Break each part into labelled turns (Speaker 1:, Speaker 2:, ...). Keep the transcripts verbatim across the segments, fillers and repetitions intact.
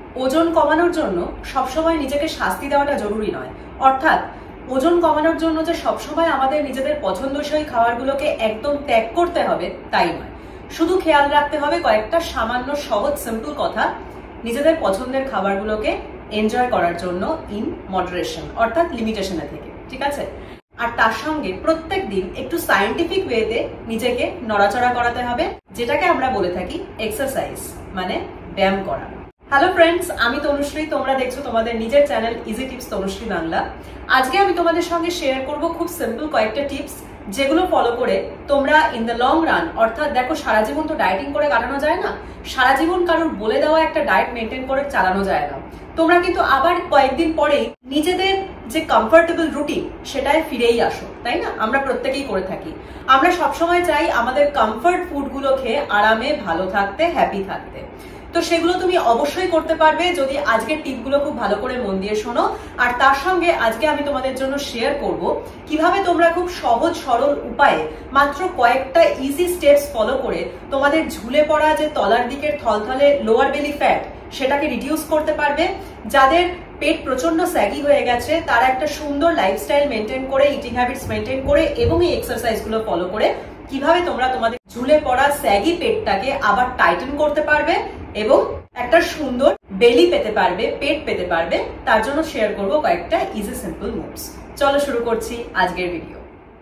Speaker 1: ওজন কমানোর জন্য সবসময় নিজেকে শাস্তি দেওয়াটা জরুরি নয়। অর্থাৎ ওজন কমানোর জন্য যে সবসময় আমাদের নিজেদের পছন্দসই খাবারগুলোকে একদম ত্যাগ করতে হবে তাই নয়। শুধু খেয়াল রাখতে হবে কয়েকটা সামান্য সহজ সিম্পল কথা, নিজেদের পছন্দের খাবারগুলোকে এনজয় করার জন্য ইন মডারেশন অর্থাৎ লিমিটেশনে থেকে, ঠিক আছে? আর তার সঙ্গে প্রত্যেক দিন একটু সায়েন্টিফিক ওয়েতে নিজেকে নড়াচড়া করাতে হবে, যেটাকে আমরা বলে থাকি এক্সারসাইজ, মানে ব্যায়াম করা। হ্যালো ফ্রেন্ডস, আমি তনুশ্রী, তোমরা দেখছো তোমাদের নিজের channel easy tips Tanushree Bangla. আজকে আমি তোমাদের সঙ্গে শেয়ার করব খুব সিম্পল কয়েকটা টিপস, যেগুলো ফলো করে তোমরা ইন দ্য লং রান, অর্থাৎ দেখো সারা জীবন তো ডায়েটিং করে কাটানো যায় না, সারা জীবন কারোর বলে দেওয়া একটা ডায়েট মেনটেন করে চালানো যায় না। তোমরা কিন্তু আবার কয়েকদিন পরেই নিজেদের যে কমফোর্টেবল রুটিন সেটায় ফিরেই আসো, তাই না? আমরা প্রত্যেকেই করে থাকি। আমরা সবসময় চাই আমাদের কমফোর্ট ফুডগুলো খেয়ে আরামে ভালো থাকতে, হ্যাপি থাকতে। তো সেগুলো তুমি অবশ্যই করতে পারবে যদি আজকের টিপগুলো খুব ভালো করে মন দিয়ে শোনো। আর তার সঙ্গে আজকে আমি তোমাদের জন্য শেয়ার করব কিভাবে তোমরা খুব সহজ সরল উপায়ে মাত্র কয়েকটা ইজি স্টেপস ফলো করে তোমাদের ঝুলে পড়া যে তলার দিকের থলথলে লোয়ার বেলি ফ্যাট সেটাকে রিডিউস করতে পারবে। যাদের পেট প্রচন্ড স্যাগি হয়ে গেছে তারা একটা সুন্দর লাইফস্টাইল মেনটেন করে, ইটিং হ্যাবিটস মেনটেন করে এবং এই এক্সারসাইজগুলো ফলো করে কিভাবে তোমরা তোমাদের ঝুলে পড়া স্যাগি পেটটাকে আবার টাইটেন করতে পারবে এবং একটা সুন্দর বেলি পেতে পারবে, পেট পেতে পারবে। তার জন্য শেয়ার করব কয়েকটা ইজি সিম্পল মুভস। চলো শুরু করছি আজকের ভিডিও।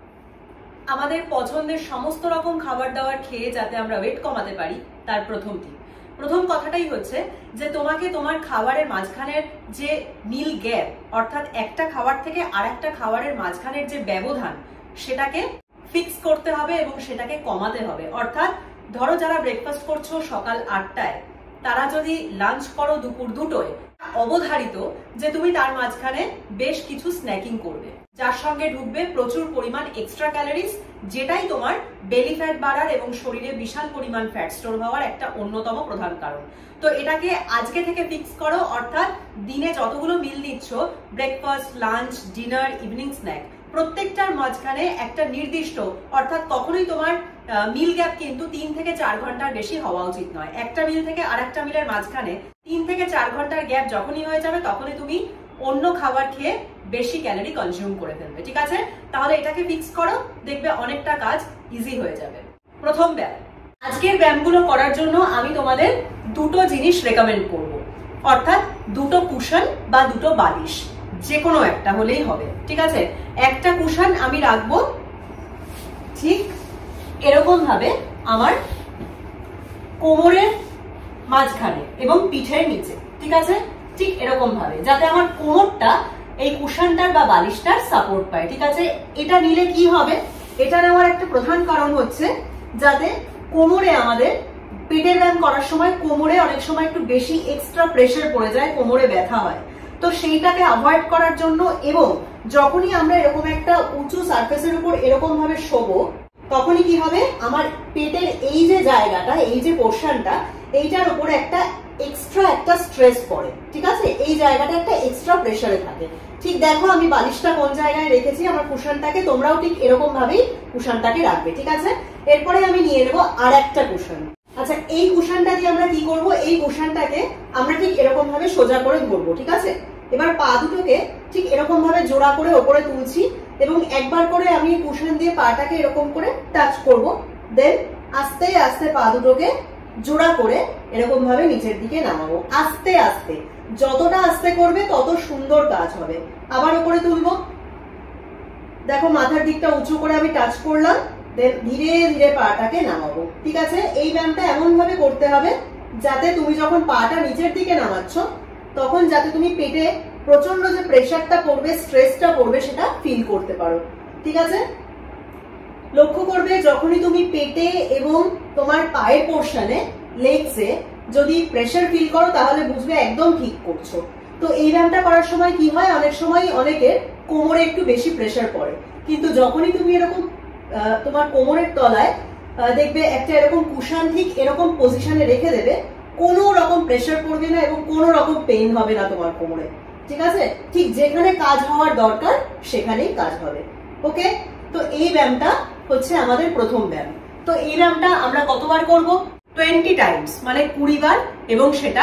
Speaker 1: আমাদের পছন্দের সমস্ত রকম খাবার দাবার খেয়ে যাতে আমরা ওয়েট কমাতে পারি তার প্রথম টিপ, প্রথম কথাটাই হচ্ছে যে তোমাকে তোমার খাবারের মাঝখানের যে মিল গ্যাপ, অর্থাৎ একটা খাবার থেকে আর একটা খাবারের মাঝখানের যে ব্যবধান সেটাকে ফিক্স করতে হবে এবং সেটাকে কমাতে হবে। অর্থাৎ ধরো যারা ব্রেকফাস্ট করছো সকাল আটটায়, তারা যদি লাঞ্চ করো দুপুর দুটোয়, অবধারিত যে তুমি তার মাঝখানে বেশ কিছু স্ন্যাকিং করবে, যার সঙ্গে ঢুকবে প্রচুর পরিমাণ এক্সট্রা ক্যালোরিজ, যেটাই তোমার বেলি ফ্যাট বাড়ার এবং শরীরে বিশাল পরিমাণ ফ্যাট স্টোর হওয়ার একটা অন্যতম প্রধান কারণ। তো এটাকে আজকে থেকে ফিক্স করো। অর্থাৎ দিনে যতগুলো মিল নিচ্ছ, breakfast, lunch, dinner, evening snack, প্রত্যেকটার মাঝখানে একটা নির্দিষ্ট, অর্থাৎ কখনোই তোমার মিল গ্যাপ কিন্তু তিন থেকে চার ঘন্টার বেশি হওয়া উচিত নয়। একটা মিল থেকে আর একটা মিলের মাঝখানে তিন থেকে চার ঘন্টার গ্যাপ যখনই হয়ে যাবে তখনই তুমি অন্য খাবার খেয়ে বেশি ক্যালোরি কনজিউম করে ফেলবে, ঠিক আছে? তাহলে এটাকে ফিক্স করো, দেখবে অনেকটা কাজ ইজি হয়ে যাবে। প্রথম ব্যায়াম, আজকের ব্যায়ামগুলো করার জন্য আমি তোমাদের দুটো জিনিস রেকমেন্ড করব, অর্থাৎ দুটো কুশন বা দুটো বালিশ, যে কোনো একটা হলেই হবে, ঠিক আছে? একটা কুশন আমি রাখবো ঠিক এরকম ভাবে আমার কোমরের মাঝখানে এবং পিঠের নিচে, ঠিক আছে? ঠিক এরকম ভাবে যাতে আমার কোমরটা এই কুশনটার বা বালিশটার সাপোর্ট পায়, ঠিক আছে? এটা নিলে কি হবে, এটা নেওয়ার একটা প্রধান কারণ হচ্ছে যাতে কোমরে, আমাদের পেটের ব্যায়াম করার সময় কোমরে অনেক সময় একটু বেশি এক্সট্রা প্রেসার পড়ে যায়, কোমরে ব্যথা হয়। তো সেইটাকে অ্যাভয়েড করার জন্য এবং যখনই আমরা এরকম একটা উঁচু সারফেসের উপর এরকম ভাবে শোবো, তখনই কি হবে, আমার পেটের এই যে জায়গাটা, এই যে পোর্শনটা, এইটার উপরে একটা এক্সট্রা একটা স্ট্রেস পড়ে, ঠিক আছে? এই জায়গাটা একটা এক্সট্রা প্রেসারে থাকে। ঠিক দেখো আমি বালিশটা কোন জায়গায় রেখেছি, আমার কুশনটাকে তোমরাও ঠিক এরকম ভাবেই কুশনটাকে রাখবে, ঠিক আছে? এরপরে আমি নিয়ে নেবো আর একটা কুশন। আচ্ছা, এই কুশনটা দিয়ে আমরা কি করব, এই কুশনটাকে আমরা ঠিক এরকম ভাবে সোজা করে ধরবো, ঠিক আছে? এবার পা দুটোকে ঠিক এরকম ভাবে জোড়া করে ওপরে তুলছি এবং একবার করে আমি কুশন দিয়ে পাটাকে এরকম করে টাচ করব, দেন আস্তে আস্তে পা দুটোকে জোড়া করে এরকম ভাবে নিচের দিকে নামাবো, আস্তে আস্তে। যতটা আস্তে করবে তত সুন্দর কাজ হবে। আবার উপরে তুলবো, দেখো মাথার দিকটা উঁচু করে আমি টাচ করলাম, দেন ধীরে ধীরে পাটাকে নামাবো, ঠিক আছে? এই ব্যায়ামটা এমন ভাবে করতে হবে যাতে তুমি যখন পাটা নিচের দিকে নামাচ্ছ তখন যাতে তুমি পেটে প্রচন্ড যে প্রেসারটা পড়বে, স্ট্রেসটা পড়বে, সেটা ফিল করতে পারো, ঠিক আছে? লক্ষ্য করবে যখনই তুমি পেটে এবং তোমার পায়ের পোর্শনে, লেগসে যদি প্রেসার ফিল করো তাহলে বুঝবে একদম ঠিক করছো। তো এই ব্যায়ামটা করার সময় কি হয়, অনেক সময় অনেকের কোমরে একটু বেশি প্রেসার পড়ে, কিন্তু যখনই তুমি এরকম তোমার কোমরের তলায় দেখবে একটা এরকম কুশন ঠিক এরকম পজিশনে রেখে দেবে, কোনো রকম প্রেসার পড়বে না এবং কোনো রকম পেইন হবে না তোমার কোমরে, ঠিক আছে? ঠিক যেখানে কাজ হওয়ার দরকার সেখানেই কাজ হবে, ওকে? তো এই ব্যায়ামটা হচ্ছে আমাদের প্রথম ব্যায়াম। তো এই ব্যায়ামটা আমরা কতবার করব? টোয়েন্টি টাইমস, মানে কুড়ি বার, এবং সেটার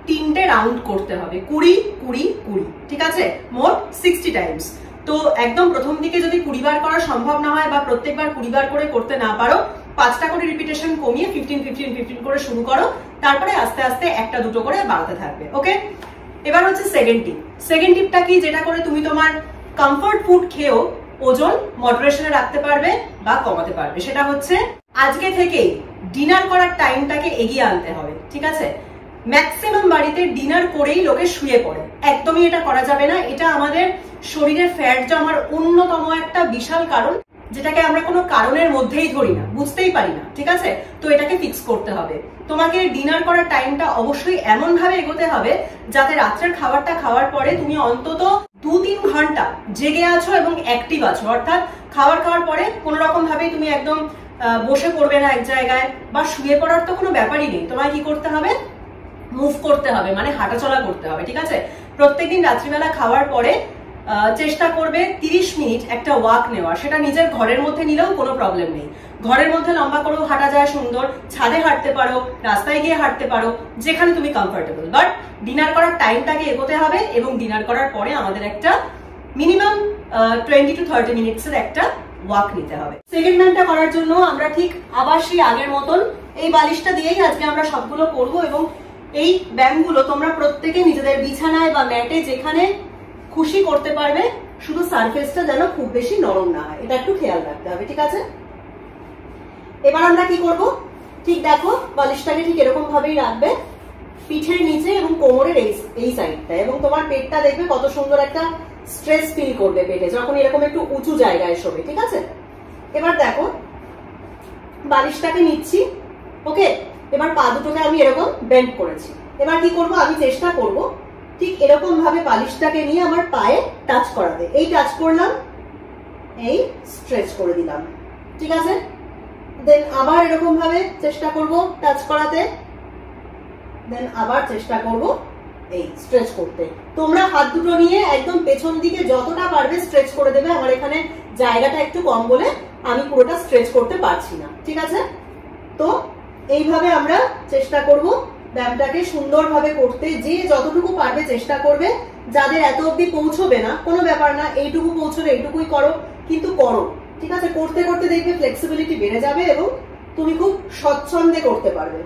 Speaker 1: তিনটে রাউন্ড করতে হবে, কুড়ি কুড়ি কুড়ি, ঠিক আছে, মোট সিক্সটি টাইমস। তো একদম প্রথম দিকে যদি কুড়ি বার করা সম্ভব না হয় বা প্রত্যেকবার কুড়ি বার করে করতে না পারো, পাঁচটা করে রিপিটেশন কমিয়ে ফিফটিন ফিফটিন ফিফটিন করে শুরু করো, তারপরে আস্তে আস্তে একটা দুটো করে বাড়াতে থাকবে। ওকে, এবার হচ্ছে সেকেন্ড টিপ। সেকেন্ড টিপটা কি, যেটা করে তুমি তোমার কমফর্ট ফুড খেয়েও ওজন মডারেশনে রাখতে পারবে বা কমাতে পারবে, সেটা হচ্ছে আজকে থেকেই ডিনার করার টাইমটাকে এগিয়ে আনতে হবে। ঠিক আছে, ম্যাক্সিমাম বাড়িতে ডিনার করেই লোকে শুয়ে পড়ে, একদমই এটা করা যাবে না। এটা আমাদের শরীরের ফ্যাট জমার অন্যতম একটা বিশাল কারণ, যেটাকে আমরা কোনো কারণের মধ্যেই ধরি না, বুঝতেই পারি না। ঠিক আছে, তো এটাকে ফিক্স করতে হবে। তোমাকে ডিনার করার টাইমটা অবশ্যই এমন ভাবে এগোতে হবে যাতে রাত্রের খাবারটা খাওয়ার পরে তুমি অন্তত দু তিন ঘন্টা জেগে আছো এবং অ্যাক্টিভ আছো। অর্থাৎ খাবার খাওয়ার পরে কোনো রকম ভাবেই তুমি একদম বসে পড়বে না এক জায়গায়, বা শুয়ে পড়ার তো কোনো ব্যাপারই নেই। তোমায় কি করতে হবে, মুভ করতে হবে, মানে হাঁটাচলা করতে হবে। ঠিক আছে, প্রত্যেকদিন রাত্রিবেলা খাওয়ার পরে চেষ্টা করবে তিরিশ মিনিট একটা ওয়াক নেওয়া। সেটা নিজের ঘরের মধ্যে নিলেও কোনো প্রবলেম নেই, ঘরের মধ্যে লম্বা করেও হাঁটা যায় সুন্দর, ছাদে হাঁটতে পারো, রাস্তায় গিয়ে হাঁটতে পারো, যেখানে তুমি কমফোর্টেবল। বাট ডিনার করার টাইমটাকে এগোতে হবে এবং ডিনার করার পরে আমাদের একটা minimum twenty to thirty minutes এর একটা ওয়াক নিতে হবে। সেকেন্ড ম্যানটা করার জন্য আমরা ঠিক আবার সেই আগের মতন এই বালিশটা দিয়েই আজকে আমরা সবগুলো করবো, এবং এই ব্যায়ামগুলো তোমরা প্রত্যেকে নিজেদের বিছানায় বা ম্যাটে যেখানে খুশি করতে পারবে, শুধু সারফেসটা যেন খুব বেশি নরম না হয়, এটা একটু খেয়াল রাখতে হবে। ঠিক আছে, এবার আমরা কি করব, ঠিক দেখো বালিশটাকে ঠিক এরকম ভাবেই রাখবে পিঠের নিচে এবং কোমরের এই এই সাইডটা, এবং তোমার পেটটা দেখবে কত সুন্দর একটা স্ট্রেস ফিল করবে পেটে যখন এরকম একটু উঁচু জায়গায় শোবে। ঠিক আছে, এবার দেখো বালিশটাকে নিচ্ছি। ওকে, এবার পা দুটোকে আমি এরকম বেন্ড করেছি। এবার কি করব, আমি চেষ্টা করব ঠিক এরকম ভাবে বালিশটাকে নিয়ে আমার পায়ে টাচ করাতে। এই টাচ করলাম, এই স্ট্রেচ করে দিলাম। ঠিক আছে, দেন আবার এরকম ভাবে চেষ্টা করব টাচ করাতে, দেন আবার চেষ্টা করব এই স্ট্রেচ করতে। তোমরা হাত দুটো নিয়ে একদম পেছন দিকে যতটা পারবে স্ট্রেচ করে দেবে। আমার এখানে জায়গাটা একটু কম বলে আমি পুরোটা স্ট্রেচ করতে পারছি না। ঠিক আছে, তো এইভাবে আমরা চেষ্টা করব ব্যায়ামটাকে সুন্দরভাবে করতে। যে যতটুকু পারবে চেষ্টা করবে, যাদের এত অব্দি পৌঁছবে না কোনো ব্যাপার না, এইটুকু পৌঁছবে এইটুকুই করো, কিন্তু করো। ঠিক আছে, করতে করতে দেখবে ফ্লেক্সিবিলিটি বেড়ে যাবে এবং তুমি খুব স্বচ্ছন্দে করতে পারবে।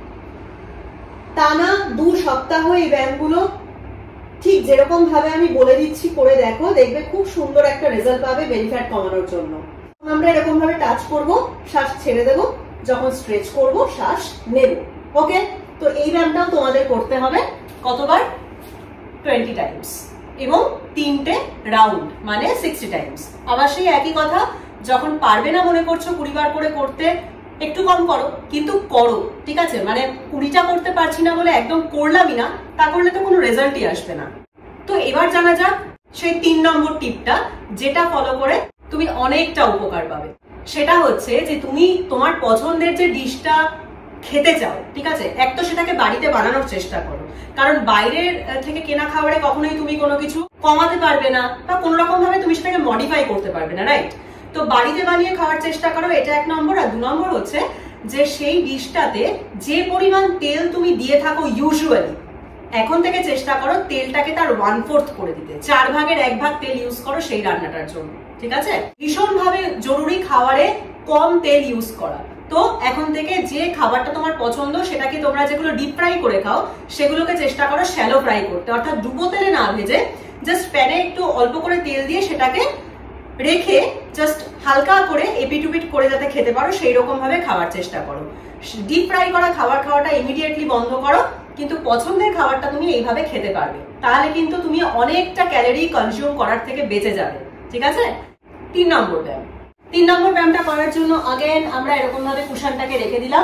Speaker 1: টানা দু সপ্তাহ এই ব্যায়ামগুলো ঠিক যেরকম ভাবে আমি বলে দিচ্ছি করে দেখো, দেখবে খুব সুন্দর একটা রেজাল্ট পাবে বেলি ফ্যাট কমানোর জন্য। আমরা এরকম ভাবে টাচ করব, শ্বাস ছেড়ে দেব, যখন স্ট্রেচ করব শ্বাস নেব। ওকে, তো এই ব্যায়ামটাও তোমাদের করতে হবে কতবার, টোয়েন্টি টাইমস, এবং তিনটে রাউন্ড মানে সিক্সটি টাইমস। আবার সেই একই কথা, যখন পারবে না মনে করছো কুড়ি বার করে করতে, একটু কম করো, কিন্তু করো। ঠিক আছে, মানে কুড়িটা করতে পারছি না বলে একদম করলামই না, তা করলে তো কোনো রেজাল্টই আসবে না। তো এবার জানা যাক সেই তিন নম্বর টিপটা, যেটা ফলো করে তুমি অনেকটা উপকার পাবে। সেটা হচ্ছে যে তুমি তোমার পছন্দের যে ডিশটা খেতে চাও, ঠিক আছে, এক তো সেটাকে বাড়িতে বানানোর চেষ্টা করো, কারণ বাইরের থেকে কেনা খাবারে কখনোই তুমি কোনো কিছু কমাতে পারবে না বা কোনো রকম ভাবে তুমি সেটাকে মডিফাই করতে পারবে না, রাইট? তো বাড়িতে বানিয়ে খাওয়ার চেষ্টা করো, এটা এক নম্বর। আর দু নম্বর হচ্ছে যে সেই ডিশটাতে যে পরিমাণ তেল তুমি দিয়ে থাকো ইউজুয়ালি, এখন থেকে চেষ্টা করো তেলটাকে তার ওয়ান ফোর্থ করে দিতে, চার ভাগের এক ভাগ তেল ইউজ করো সেই রান্নাটার জন্য। ঠিক আছে, ভীষণ ভাবে জরুরি খাবারে কম তেল ইউজ করা। তো এখন থেকে যে খাবারটা তোমার পছন্দ, সেটাকে তোমরা যেগুলো ডিপ ফ্রাই করে খাও সেগুলোকে চেষ্টা করো শ্যালো ফ্রাই করতে, অর্থাৎ ডুবো তেলে না ভেজে জাস্ট প্যানে একটু অল্প করে তেল দিয়ে সেটাকে রেখে জাস্ট হালকা করে এপিটুপিট করে যাতে খেতে পারো সেই রকম ভাবে খাওয়ার চেষ্টা করো। ডিপ ফ্রাই করা খাবার খাওয়াটা ইমিডিয়েটলি বন্ধ করো, কিন্তু পছন্দের খাবারটা তুমি এইভাবে খেতে পারবে, তাহলে কিন্তু তুমি অনেকটা ক্যালোরি কনজিউম করার থেকে বেঁচে যাবে। ঠিক আছে, তিন নম্বর ব্যায়াম। তিন নম্বর ব্যায়ামটা করার জন্য আগেন আমরা এরকম ভাবে কুশনটাকে রেখে দিলাম।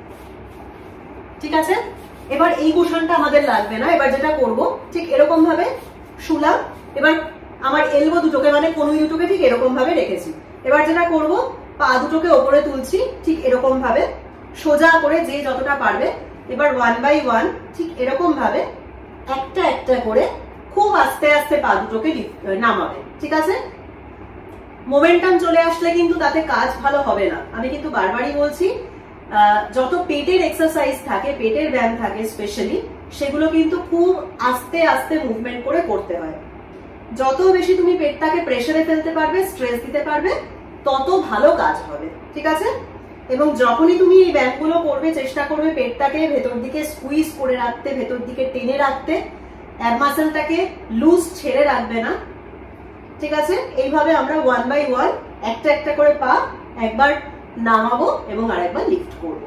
Speaker 1: ঠিক আছে, এবার এই কুশনটা আমাদের লাগবে না। এবার যেটা করব, ঠিক এরকম ভাবে শুলাম, এবার আমার এলবো দুটোকে মানে কোন দুটোকে ঠিক এরকম ভাবে রেখেছি। এবার যেটা করব, পা দুটোকে ওপরে তুলছি ঠিক এরকম ভাবে সোজা করে, যে যতটা পারবে। এবার ওয়ান বাই ওয়ান ঠিক এরকম ভাবে একটা একটা করে খুব আস্তে আস্তে পা দুটোকে নামাবে। ঠিক আছে, মোমেন্টাম চলে আসলে কিন্তু তাতে কাজ ভালো হবে না। আমি কিন্তু বারবারই বলছি, যত পেটের এক্সারসাইজ থাকে, পেটের ব্যায়াম থাকে স্পেশালি, সেগুলো কিন্তু খুব আস্তে আস্তে মুভমেন্ট করে করতে হয়। যত বেশি তুমি পেটটাকে প্রেসারে ফেলতে পারবে, স্ট্রেস দিতে পারবে, তত ভালো কাজ হবে, ঠিক আছে? এবং যখনই তুমি এই ব্যায়ামগুলো করবে, চেষ্টা করবে পেটটাকে ভেতর দিকে স্কুইজ করে রাখতে, ভেতর দিকে টেনে রাখতে, অ্যাব মাসেলটাকে লুজ ছেড়ে রাখবে না, ঠিক আছে? এইভাবে আমরা ওয়ান বাই ওয়ান একটা একটা করে পা একবার নামাবো এবং আরেকবার লিফট করব।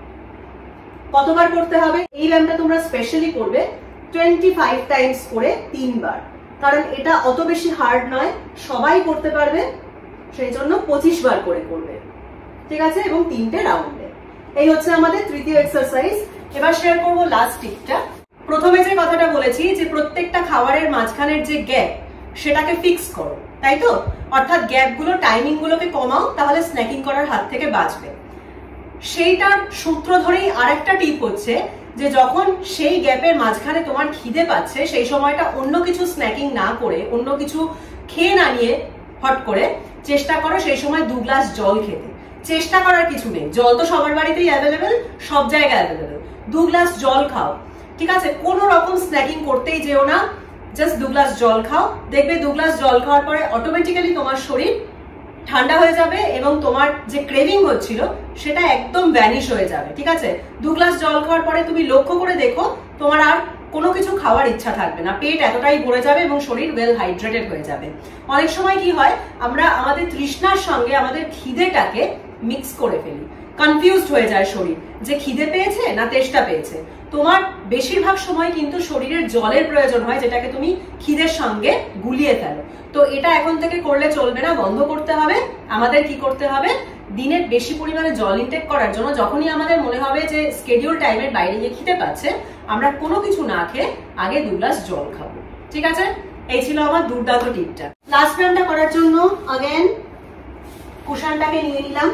Speaker 1: কতবার করতে হবে? এই ব্যায়ামটা তোমরা স্পেশালি করবে টোয়েন্টি ফাইভ টাইমস করে তিনবার, কারণ এটা অত বেশি হার্ড নয়, সবাই করতে পারবে, সেই জন্য পঁচিশ বার করে করবে, ঠিক আছে? এবং তিনটে রাউন্ডে। এই হচ্ছে আমাদের তৃতীয় এক্সারসাইজ। এবার শেয়ার করবো লাস্ট টিপটা। প্রথমে যে কথাটা বলেছি যে প্রত্যেকটা খাবারের মাঝখানের যে গ্যাপ সেটাকে ফিক্স করো, তাই তো? অর্থাৎ গ্যাপগুলো, টাইমিং গুলোকে কমাও, তাহলে স্ন্যাকিং করার হাত থেকে বাঁচবে। সেইটার সূত্র ধরেই আরেকটা টিপ হচ্ছে যে যখন সেই গ্যাপের মাঝখানে তোমার খিদে পাচ্ছে, সেই সময়টা অন্য কিছু স্ন্যাকিং না করে, অন্য কিছু খেয়ে না নিয়ে হট করে চেষ্টা করো সেই সময় দু গ্লাস জল খেতে। চেষ্টা করার কিছু নেই, জল তো সবার বাড়িতেই অ্যাভেলেবেল, সব জায়গায় অ্যাভেলেবেল। দু গ্লাস জল খাও, ঠিক আছে? কোনো রকম স্ন্যাকিং করতেই যেও না, জাস্ট দু গ্লাস জল খাও। দেখবে দু গ্লাস জল খাওয়ার পরে অটোমেটিক্যালি তোমার শরীর ঠান্ডা হয়ে যাবে এবং তোমার যে ক্রেভিং হচ্ছিল সেটা একদম ভ্যানিশ হয়ে যাবে, ঠিক আছে? দু গ্লাস জল খাওয়ার পরে তুমি লক্ষ্য করে দেখো তোমার আর কোনো কিছু খাওয়ার ইচ্ছা থাকবে না, পেট এতটাই ভরে যাবে এবং শরীর ওয়েল হাইড্রেটেড হয়ে যাবে। অনেক সময় কি হয়, আমরা আমাদের তৃষ্ণার সঙ্গে আমাদের খিদেটাকে মিক্স করে ফেলি, কনফিউজড হয়ে যায় শরীর যে খিদে পেয়েছে না তেষ্টা পেয়েছে। তোমার বেশিরভাগ সময় কিন্তু শরীরের জলের প্রয়োজন হয়, যেটাকে তুমি খিদের সঙ্গে গুলিয়ে ফেলো। তো এটা এখন থেকে করলে চলবে না, বন্ধ করতে হবে। আমাদের কি করতে হবে? দিনের বেশি পরিমাণে জল ইনটেক করার জন্য যখনই আমাদের মনে হবে যে স্কেডিউল টাইমের বাইরে গিয়ে খিদে পাচ্ছে, আমরা কোনো কিছু না খেয়ে আগে দু গ্লাস জল খাবো, ঠিক আছে? এই ছিল আমার দুর্দান্ত টিপটা। লাস্ট ব্যায়ামটা করার জন্য আগেন কুশনটাকে নিয়ে নিলাম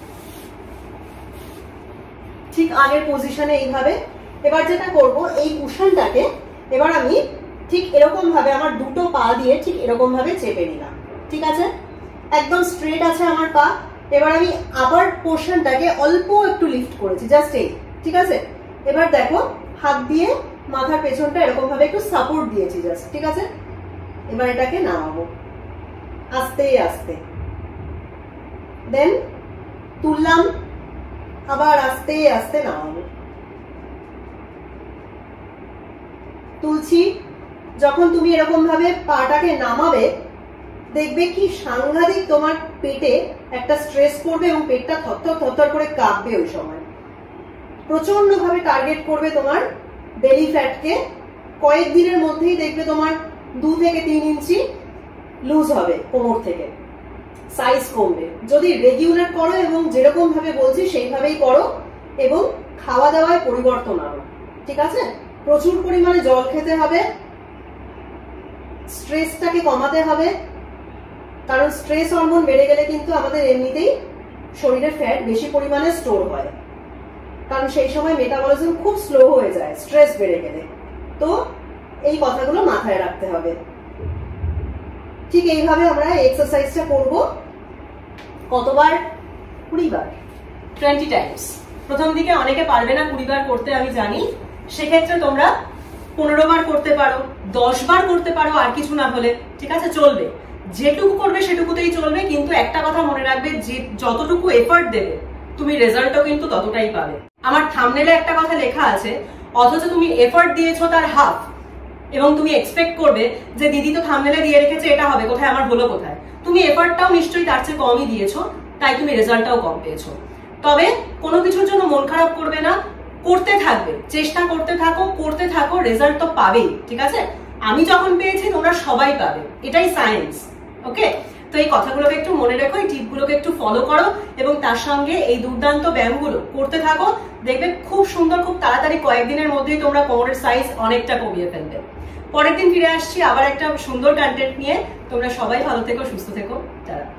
Speaker 1: ঠিক আগের পজিশনে এইভাবে। এবার যেটা করব, এই কুশনটাকে এবার আমি ঠিক এরকম ভাবে আমার দুটো পা দিয়ে ঠিক এরকম ভাবে চেপে নিলাম, ঠিক আছে? একদম স্ট্রেট আছে আমার পা। এবার আমি আবার পোর্শনটাকে অল্প একটু লিফট করেছি, জাস্ট এই, ঠিক আছে? এবার দেখো হাত দিয়ে মাথার পেছনটা এরকম ভাবে একটু সাপোর্ট দিয়েছি জাস্ট, ঠিক আছে? এবার এটাকে নামাবো আস্তে আস্তে, দেন তুললাম, আবার আস্তে আস্তে নামাবো, তুলছি। যখন তুমি এরকম ভাবে পাটাকে নামাবে, দেখবে কি সাংঘাতিক তোমার পেটে একটা স্ট্রেস পড়বে এবং পেটটা থরথর থরথর করে কাঁপবে। ওই সময় প্রচন্ড ভাবে টার্গেট করবে তোমার বেলি ফ্যাটকে। কয়েকদিনের মধ্যেই দেখবে তোমার দু থেকে তিন ইঞ্চি লুজ হবে কোমর থেকে, সাইজ কমবে। যদি রেগুলার করো এবং যেরকম ভাবে বলছি সেইভাবেই করো এবং খাওয়া দাওয়ায় পরিবর্তন আনো, ঠিক আছে? প্রচুর পরিমাণে জল খেতে হবে, স্ট্রেসটাকে কমাতে হবে, কারণ স্ট্রেস হরমোন বেড়ে গেলে কিন্তু আমাদের এমনিতেই শরীরে ফ্যাট বেশি পরিমাণে স্টোর হয়, কারণ সেই সময় মেটাবলিজম খুব স্লো হয়ে যায় স্ট্রেস বেড়ে গেলে। তো এই কথাগুলো মাথায় রাখতে হবে। ঠিক এইভাবে আমরা এক্সারসাইজটা করব। কতবার? কুড়ি বার, টোয়েন্টি টাইমস। প্রথম দিকে অনেকে পারবে না কুড়ি বার করতে, আমি জানি। সেক্ষেত্রে তোমরা পনেরো বার করতে পারো, দশ বার করতে পারো, আর কিছু না হলে, ঠিক আছে? চলবে, যেটুকু করবে সেটুকুতেই চলবে। কিন্তু একটা কথা মনে রাখবে, যে যতটুকু এফর্ট দেবে তুমি রেজাল্টও কিন্তু ততটাই পাবে। আমার থাম্বনেলে একটা কথা লেখা আছে, অথচ তুমি এফর্ট দিয়েছো তার হাফ, এবং তুমি এক্সপেক্ট করবে যে দিদি তো থাম্বনেলে দিয়ে রেখেছে, এটা হবে কোথায়, আমার হলো কোথায়? তুমি এফর্টটাও নিশ্চয়ই তার চেয়ে কমই দিয়েছো, তাই তুমি রেজাল্টটাও কম পেয়েছো। তবে কোনো কিছুর জন্য মন খারাপ করবে না, করতে থাকবে, চেষ্টা করতে থাকো, করতে থাকো, রেজাল্ট তো পাবেই, ঠিক আছে? আমি যখন পেয়েছি তোমরা সবাই পাবে, এটাই সায়েন্স। ওকে, তো এই কথাগুলোকে একটু মনে রেখো, এই টিপগুলোকে একটু ফলো করো এবং তার সঙ্গে এই দুর্দান্ত ব্যায়ামগুলো করতে থাকো। দেখবে খুব সুন্দর, খুব তাড়াতাড়ি কয়েকদিনের মধ্যেই তোমরা কোমরের সাইজ অনেকটা কমিয়ে ফেলবে। পরের দিন ফিরে আসছি আবার একটা সুন্দর কন্টেন্ট নিয়ে। তোমরা সবাই ভালো থেকো, সুস্থ থেকো, টাটা।